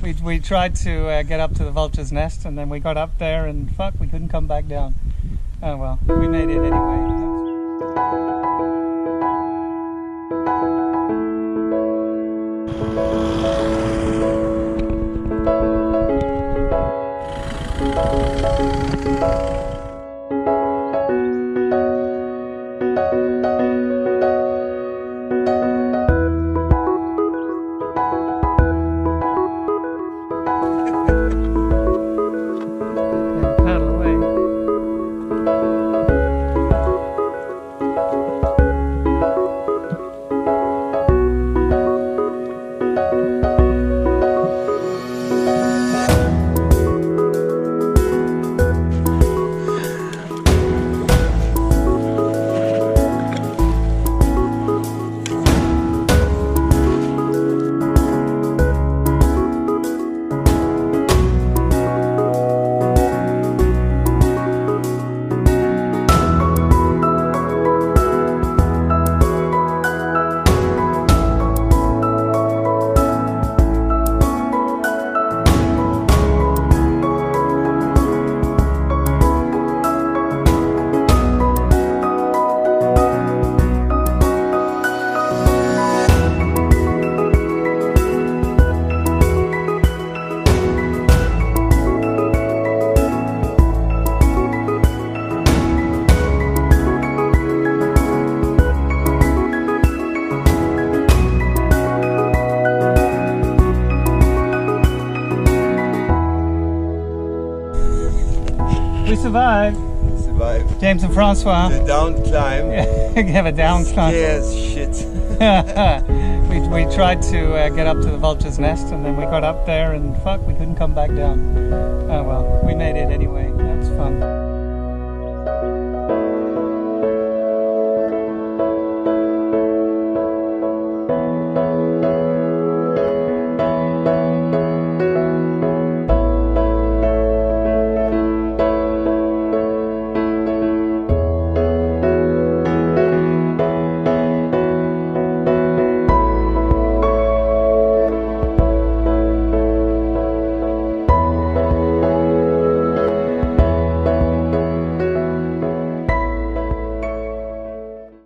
We tried to get up to the vulture's nest, and then we got up there and fuck, we couldn't come back down. Oh well, we made it anyway. We survived. James and Francois. The down climb. We have a down climb. Yes, shit. we tried to get up to the vulture's nest, and then we got up there and fuck, we couldn't come back down. Oh well, we made it anyway. That was fun.